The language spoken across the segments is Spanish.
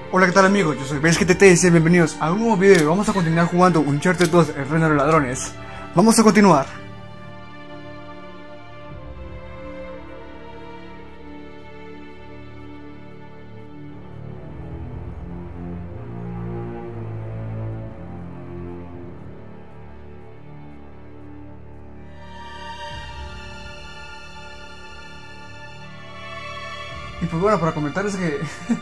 Hola, ¿qué tal amigos? Yo soy BesGTT y sean bienvenidos a un nuevo video. Vamos a continuar jugando Uncharted 2, el reino de los ladrones. Vamos a continuar. Y pues bueno, para comentarles que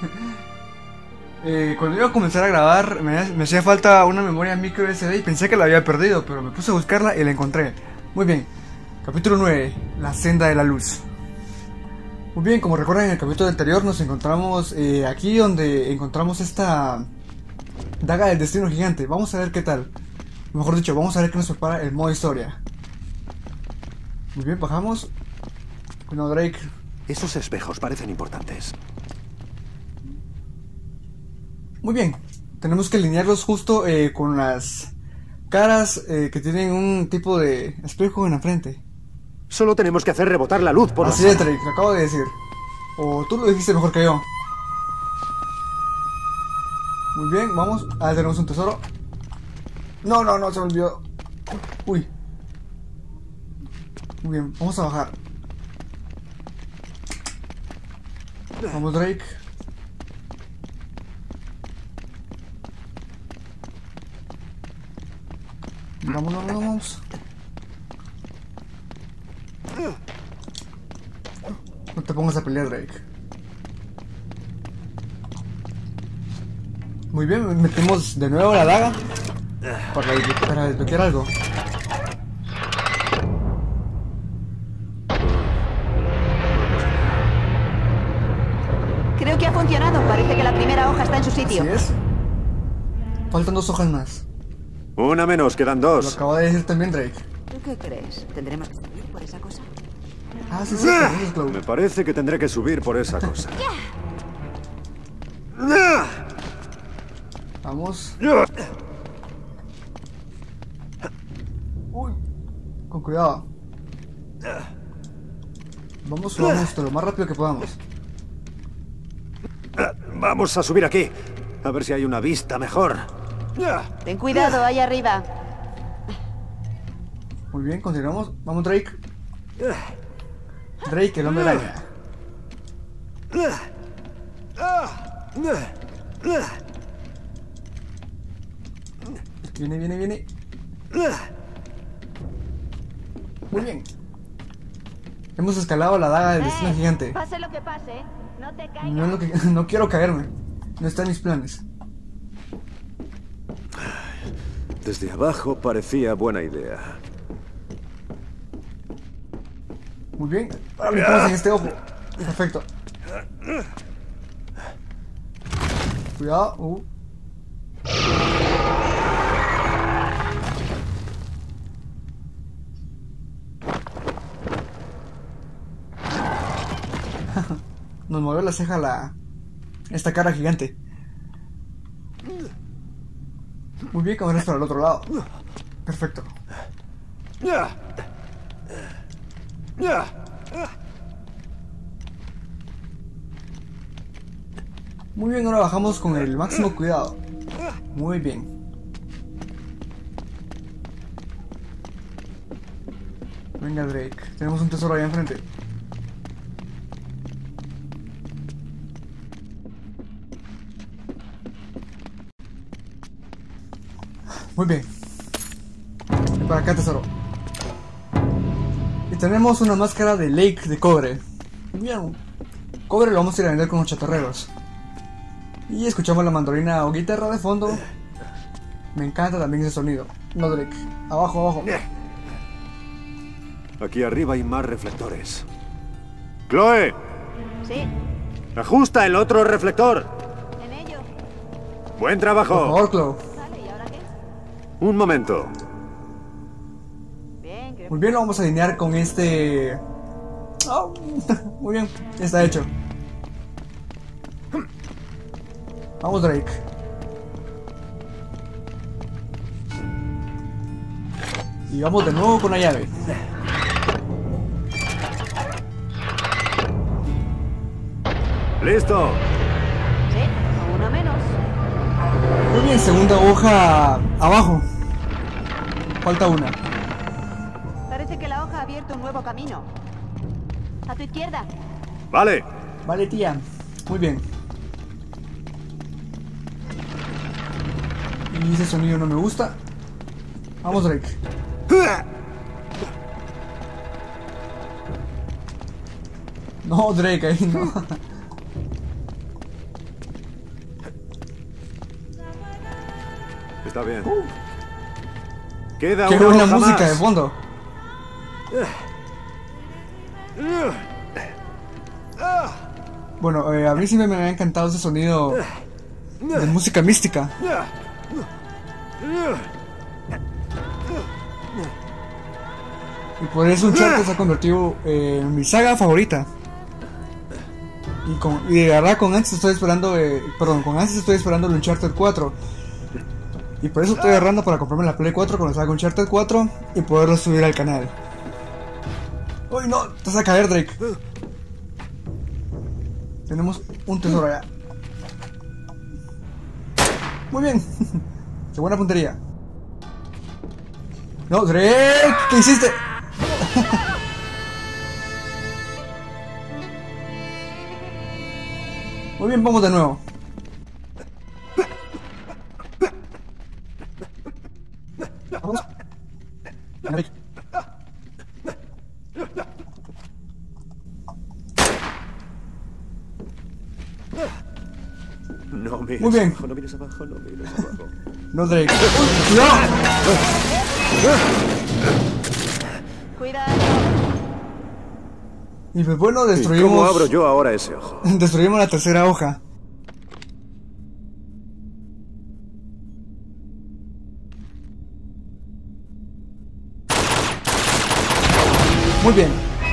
cuando iba a comenzar a grabar me hacía falta una memoria micro SD y pensé que la había perdido, pero me puse a buscarla y la encontré. Muy bien, capítulo 9, la senda de la luz. Muy bien, como recuerdan en el capítulo anterior nos encontramos aquí donde encontramos esta daga del destino gigante. Vamos a ver qué tal. Mejor dicho, vamos a ver qué nos prepara el modo historia. Muy bien, bajamos. Bueno, Drake. Esos espejos parecen importantes. Muy bien, tenemos que alinearlos justo con las caras que tienen un tipo de espejo en la frente. Solo tenemos que hacer rebotar la luz por Así la es, sala. Drake, lo acabo de decir. O tú lo dijiste mejor que yo. Muy bien, vamos. Ah, tenemos un tesoro. No, se me olvidó. Uy. Muy bien, vamos a bajar. Vamos, Drake. Vamos. No te pongas a pelear, Drake. Muy bien, metimos de nuevo la daga para desbloquear algo. Creo que ha funcionado. Parece que la primera hoja está en su sitio. Así es. Faltan 2 hojas más. Una menos, quedan Lo 2. acabo de decir también, Drake. ¿Tú qué crees? ¿Tendremos que subir por esa cosa? Ah, sí, eso es Cloud. Me parece que tendré que subir por esa cosa. Vamos. Uy. Con cuidado. Vamos lo más rápido que podamos. Vamos a subir aquí. A ver si hay una vista mejor. Ten cuidado, ahí arriba. Muy bien, continuamos. Vamos, Drake. Drake, el hombre araña. Viene. Muy bien. Hemos escalado la daga del destino gigante. Pase lo que pase, no te caigas. No, es lo que, no quiero caerme. No está en mis planes. Desde abajo parecía buena idea. Muy bien. Ahora brincamos en este ojo. Perfecto. Cuidado. Nos movió la ceja esta cara gigante. Muy bien, caminas para el otro lado. Perfecto. Muy bien, ahora bajamos con el máximo cuidado. Muy bien. Venga, Drake. Tenemos un tesoro ahí enfrente. Muy bien. Y para acá, tesoro. Y tenemos una máscara de Lake de cobre. Bien. Cobre lo vamos a ir a vender con los chatarreros. Y escuchamos la mandolina o guitarra de fondo. Me encanta también ese sonido. No, Drake. Abajo. Aquí arriba hay más reflectores. ¡Chloe! Sí, ¡Ajusta el otro reflector! en ello. ¡Buen Por trabajo! favor, Chloe. Vale, ¿y ahora qué? Un momento. Bien, creo Muy bien, lo vamos a alinear con este... Oh, muy bien, ya está hecho. Vamos, Drake. Y vamos de nuevo con la llave. ¡Listo! Sí, Uno menos. Muy bien, segunda hoja abajo. Falta una. Parece que la hoja ha abierto un nuevo camino. A tu izquierda. Vale. Vale, tía. Muy bien. Y ese sonido no me gusta. Vamos, Drake. No, Drake, ahí no. Está bien. Queda Qué una buena hoja música más. de fondo. Bueno, a mí siempre me ha encantado ese sonido de música mística. Y por eso Uncharted se ha convertido en mi saga favorita. Y de verdad con ansias estoy esperando, con ansias estoy esperando el Uncharted 4. Y por eso estoy agarrando para comprarme la Play 4 cuando salga Uncharted 4 y poderlo subir al canal. ¡Uy, no! Te vas a caer, Drake. Tenemos un tesoro allá. Muy bien. Qué buena puntería. No, Drake, ¿qué hiciste? Muy bien, vamos de nuevo. Vamos. Drake. No mires Muy bien. abajo, no mires abajo, no mires abajo. No, Drake. ¡Uy, cuidado! Cuidado. Y pues bueno, ¿Y destruimos. cómo abro yo ahora ese ojo? Destruimos la tercera hoja. Muy bien.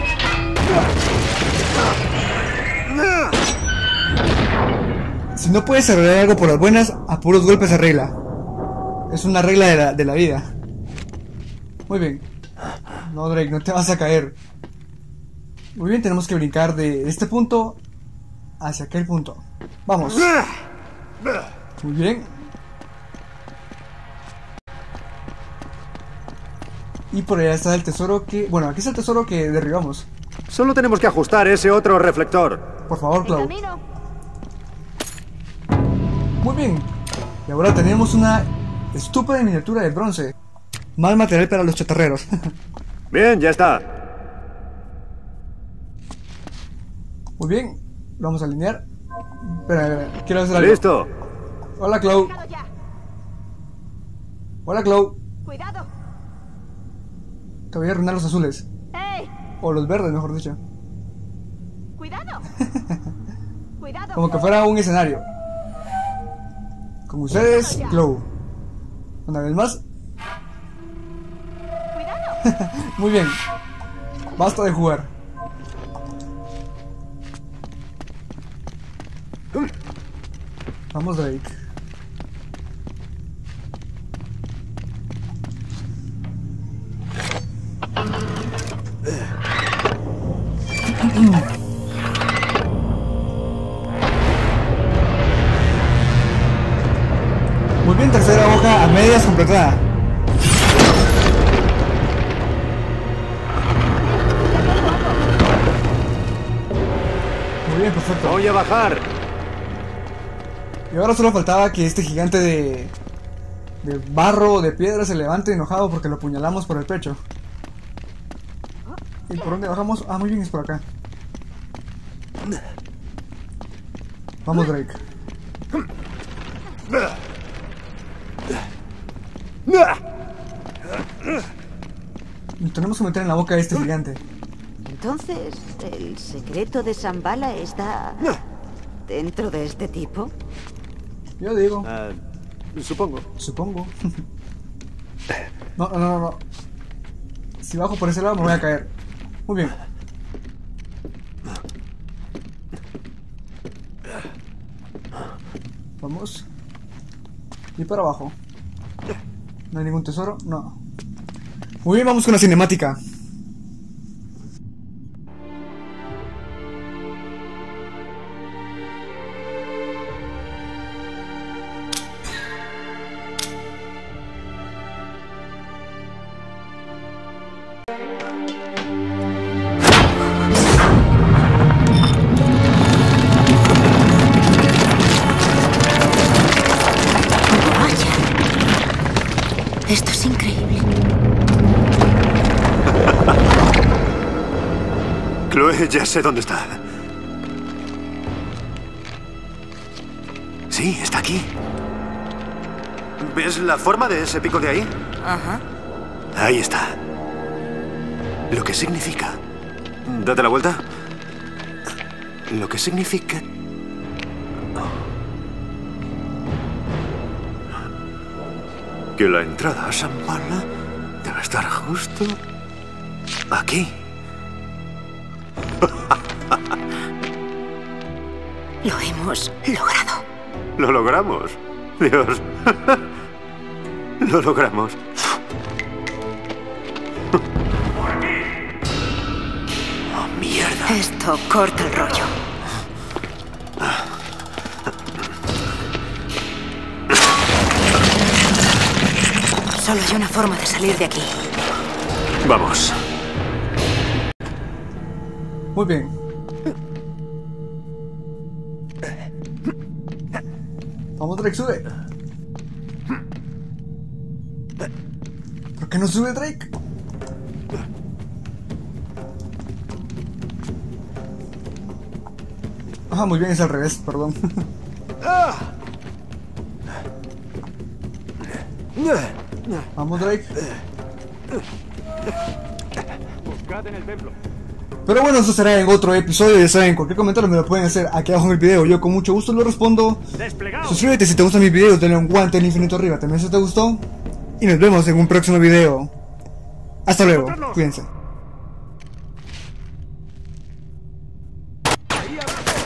Si no puedes arreglar algo por las buenas, a puros golpes se arregla. Es una regla de la vida. Muy bien. No, Drake, no te vas a caer. Muy bien, tenemos que brincar de este punto hacia aquel punto. Vamos. Muy bien. Y por allá está el tesoro que... Bueno, aquí está el tesoro que derribamos. Solo tenemos que ajustar ese otro reflector. Por favor, En Cloud. camino. Muy bien. Y ahora tenemos una estúpida miniatura de bronce. Mal material para los chatarreros. Bien, ya está. Muy bien. Lo vamos a alinear. Espera, quiero hacer algo. Listo. Hola, Cloud. Déjalo ya. Hola, Cloud. Cuidado. Te voy a arruinar los azules. ¡Ey! O los verdes, mejor dicho. Cuidado. Cuidado. Como que fuera un escenario. Con ustedes, Cloud. Una vez más. Cuidado. Muy bien. Basta de jugar. Vamos, Drake. Muy bien, tercera hoja a medias completada. Muy bien, perfecto. Voy a bajar. Y ahora solo faltaba que este gigante de barro o de piedra se levante enojado porque lo apuñalamos por el pecho. ¿Y por dónde bajamos? Ah, muy bien, es por acá. Vamos, Drake. Y tenemos que meter en la boca a este gigante. Entonces, ¿el secreto de Shambhala está dentro de este tipo? Yo digo, Supongo. supongo. No, no, no, no. Si bajo por ese lado me voy a caer. Muy bien. Vamos. Y para abajo. ¿No hay ningún tesoro? No. Muy bien, vamos con la cinemática. Vaya. Esto es increíble. Chloe, ya sé dónde está. Sí, está aquí. ¿Ves la forma de ese pico de ahí? Ajá. Ahí está. Lo que significa... Date la vuelta. Lo que significa... que la entrada a Shambhala debe estar justo... aquí. Lo hemos logrado. Lo logramos. Dios. Lo logramos. Oh, mierda. Esto corta el rollo. Solo hay una forma de salir de aquí. Vamos. Muy bien. Vamos, Drake, sube. ¿Por qué no sube, Drake? Ah, muy bien, es al revés, perdón. Vamos, Drake. Buscad en el templo. Pero bueno, eso será en otro episodio. Ya saben, cualquier comentario me lo pueden hacer aquí abajo en el video. Yo con mucho gusto lo respondo. Suscríbete si te gustan mis videos, dale un guante al infinito arriba también si te gustó. Y nos vemos en un próximo video. Hasta luego, cuídense. Ahí abajo.